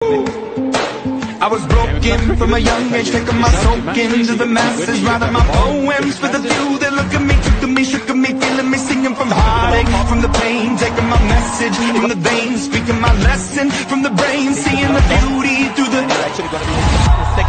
I was broken from a young age, taking my soak into the masses, writing my poems for the few that look at me, took to me, shook at me, feeling me, singing from heartache, from the pain, taking my message from the veins, speaking my lesson from the brain, seeing the beauty through the...